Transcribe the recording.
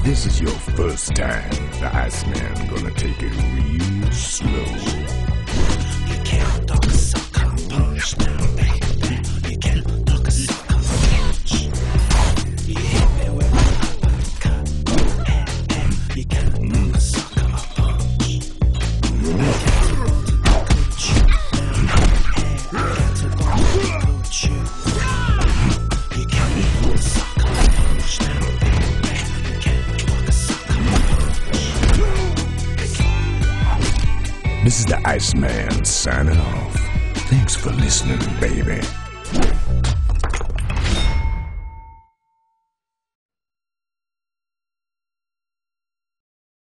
this is your first time, the Iceman gonna take it real slow. You can't talk a sucker punch now, baby. You can't talk a sucker punch. You hit me with an uppercut. You can't talk a sucker punch. You can't talk a coochie now. You can't talk a coochie. You can't talk a sucker punch now, baby. You can't talk a sucker punch. This is the Iceman signing off. Thanks for listening, baby.